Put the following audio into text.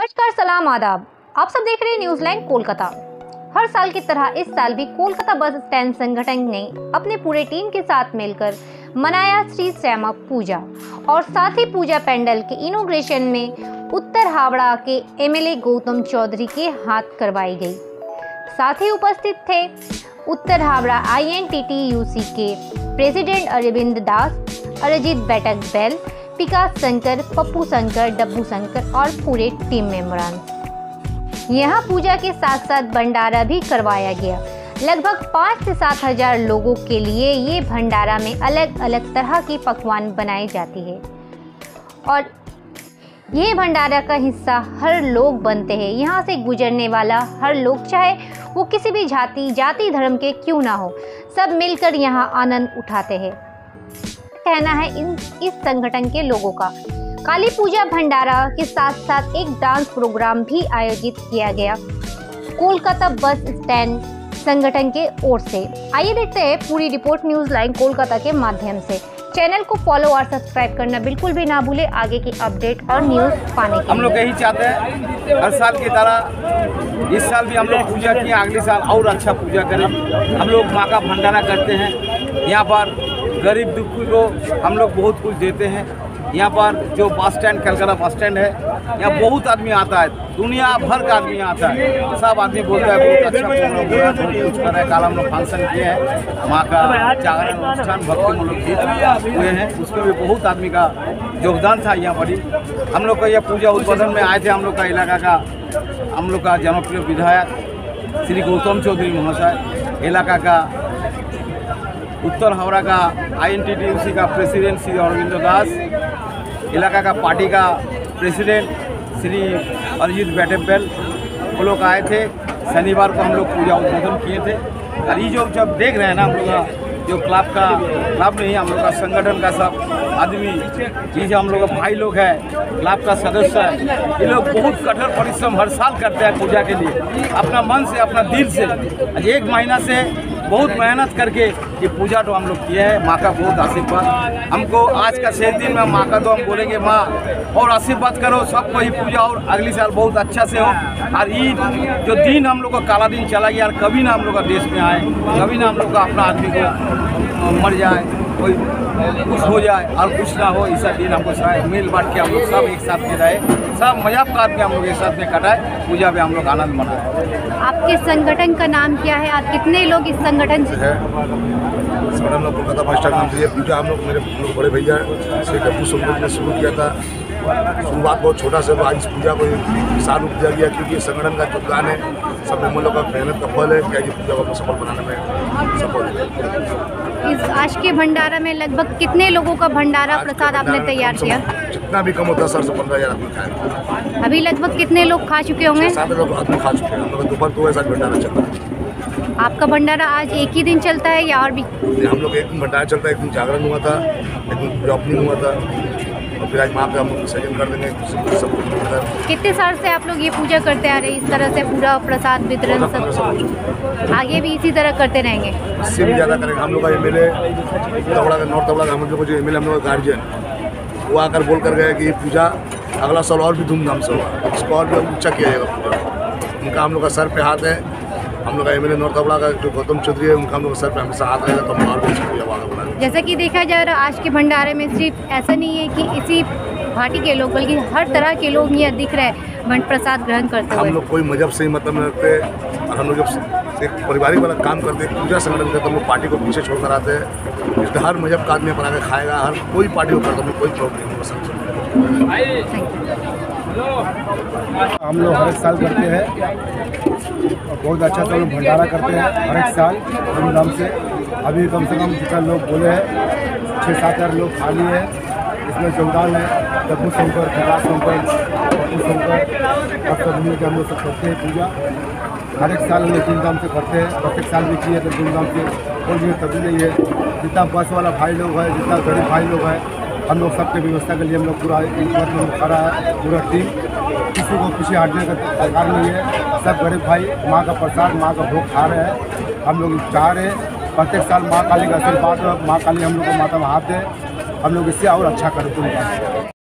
नमस्कार, सलाम, आदाब। आप सब देख रहे हैं न्यूज़ लाइन कोलकाता। हर साल की तरह इस साल भी कोलकाता बस स्टैंड संगठन ने अपने पूरे टीम के साथ मिलकर मनाया श्री श्यामा पूजा और साथ ही पूजा पेंडल के इनॉग्रेशन में उत्तर हावड़ा के एमएलए गौतम चौधरी के हाथ करवाई गई। साथ ही उपस्थित थे उत्तर हावड़ा INTTUC के प्रेसिडेंट अरविंद दास, अरिजीत बैठक बेल, विकास शंकर, पप्पू शंकर, डब्बू शंकर और पूरे टीम मेंबरान। यहाँ पूजा के साथ साथ भंडारा भी करवाया गया। लगभग 5 से 7 हजार लोगों के लिए ये भंडारा में अलग अलग तरह की पकवान बनाई जाती है और ये भंडारा का हिस्सा हर लोग बनते हैं। यहाँ से गुजरने वाला हर लोग, चाहे वो किसी भी जाति धर्म के क्यों ना हो, सब मिलकर यहाँ आनंद उठाते हैं। कहना है इस संगठन के लोगों का। काली पूजा भंडारा के साथ साथ एक डांस प्रोग्राम भी आयोजित किया गया कोलकाता बस स्टैंड संगठन के ओर से। आइए देखते हैं पूरी रिपोर्ट न्यूज़ लाइन कोलकाता के माध्यम से। चैनल को फॉलो और सब्सक्राइब करना बिल्कुल भी ना भूले आगे की अपडेट और न्यूज़ पाने के। हम लोग यही चाहते हैं हर साल की तरह इस साल भी हम लोग पूजा किए, अगले साल और अच्छा पूजा करें। हम लोग माँ का भंडारा करते हैं। यहाँ पर गरीब दुखी को हम लोग बहुत कुछ देते हैं। यहाँ पर जो bus stand Calcutta bus stand है, यहाँ बहुत आदमी आता है, दुनिया भर का आदमी आता है। सब आदमी बोलता है बहुत अच्छा प्रोग्राम हो रहा है, बहुत कुछ कर रहा है। कल हम लोग फंक्शन किए हैं, माँ का जागरण अनुष्ठान भक्ति गीत हुए हैं, उसमें भी बहुत आदमी का योगदान था। यहाँ पर हम लोग का यह पूजा उद्बोधन में आए थे। हम लोग का इलाका का हम लोग का जनप्रिय विधायक श्री गौतम चौधरी महोदय, इलाका का उत्तर हावड़ा का INTTUC का प्रेसिडेंट श्री अरविंद दास, इलाका का पार्टी का प्रेसिडेंट श्री अरिजीत बैठक बेल, वो लोग आए थे। शनिवार को हम लोग पूजा उद्बोधन किए थे। और ये जो जब देख रहे हैं ना, हम लोग का जो क्लब नहीं, हम लोग का संगठन का सब आदमी, ये जो हम लोग का भाई लोग हैं, क्लब का सदस्य है, ये लोग बहुत कठोर परिश्रम हर साल करते हैं पूजा के लिए, अपना मन से, अपना दिल से। 1 महीना से बहुत मेहनत करके ये पूजा तो हम लोग किए हैं। माँ का बहुत आशीर्वाद हमको आज का शेष दिन में माँ का तो हम बोलेंगे माँ और आशीर्वाद करो सबको, ये पूजा और अगली साल बहुत अच्छा से हो। और ईद जो दिन हम लोग का काला दिन चला गया, और कभी ना हम लोग का देश में आए, कभी ना हम लोग का अपना आदमी को मर जाए, कोई कुछ हो जाए और कुछ ना हो, ऐसा दिन हमको सारे मिल बांट के हम लोग सब एक साथ में रहे, सब मजाक में हम लोग एक साथ में कटाए, पूजा में हम लोग आनंद मनाए। आपके संगठन का नाम क्या है? आप कितने लोग इस संगठन से है? संगठन लोग कोलकाता बस स्टैंड नाम से ये पूजा हम लोग मेरे बड़े भैया श्री डब्बू शंकर ने शुरू किया था। शुरुआत बहुत छोटा से, आज इस पूजा को विशाल रूप दिया गया, क्योंकि ये संगठन का योगदान है, सब मेहमान लोग का मेहनत का फल है। क्या ये पूजा को सफल बनाने में सफल है। इस आज के भंडारा में लगभग कितने लोगों का भंडारा प्रसाद आपने तैयार किया? जितना भी कम होता है 10 से 15 हजार आदमी खाए। अभी लगभग कितने लोग खा चुके होंगे? 7 लोग आदमी खा चुके हैं। हम लोग दोपहर 2 बजे भंडारा चलता है। आपका भंडारा आज एक ही दिन चलता है या और भी? हम लोग एक दिन भंडारा चलता है, एक दिन जागरण हुआ था, एक दिन पूजा ओपनिंग हुआ था, और फिर आज माँ का हम विसर्जन कर देंगे। सब कुछ कितने साल से आप लोग ये पूजा करते आ रहे हैं, इस तरह से पूरा प्रसाद वितरण सब? आगे भी इसी तरह करते रहेंगे? इससे भी ज़्यादा करेंगे। हम लोग का MLA तबड़ा का नॉर्थ तबड़ा का हम लोग जो MLA हम लोग का गार्जियन, वो आकर बोल कर गए कि ये पूजा अगला साल और भी धूमधाम से होगा, इसको और भी ऊँचा किया जाएगा पूजा। उनका हम लोग का सर पे हाथ है। हम लोग का MLA नॉर्थ तबड़ा का जो गौतम चौधरी है, उनका हम लोग का सर पे हमेशा हाथ रहेगा, तो हम और भी पूजा बना। जैसा कि देखा जा रहा है आज के भंडारे में सिर्फ ऐसा नहीं है कि इसी पार्टी के लोग, बल्कि हर तरह के लोग यहाँ दिख रहे हैं प्रसाद ग्रहण करते हुए। हम लोग कोई मजहब से ही मतलब नहीं रखते, और हम लोग जब एक पारिवारिक वाला काम करते हैं, पूजा संगठन करते, हम लोग पार्टी को पीछे छोड़कर आते हैं। इसलिए हर मजहब का आदमी बना के खाएगा, हर कोई पार्टी को करता, कोई प्रॉब्लम नहीं होगा। हम लोग हर एक साल करते हैं और बहुत अच्छा से लोग भंडारा करते हैं हर एक साल धूमधाम से। अभी कम से कम जितना लोग बोले हैं 6-7 हजार लोग खा लिए हैं। इसमें योगदान है डब्बू शंकर, विकास शंकर, पप्पू शंकर और सब मिलकर हम लोग सब करते हैं पूजा। हर एक साल हम लोग धूमधाम से करते हैं, प्रत्येक साल भी किए तो धूमधाम से कोई भी तभी नहीं है। जितना बस वाला भाई लोग है, जितना गरीब भाई लोग हैं, हम लोग सबके व्यवस्था के लिए हम लोग पूरा एक बार में खड़ा है, पूरा टीम। किसी को पीछे हटने का सरकार नहीं है। सब गरीब भाई माँ का प्रसाद, माँ का भोग खा रहे हैं। हम लोग चाह रहे हैं प्रत्येक साल माँ काली का आशीर्वाद, माँ काली हम लोग को माता में हाथ दे, हम लोग इससे और अच्छा करते हैं।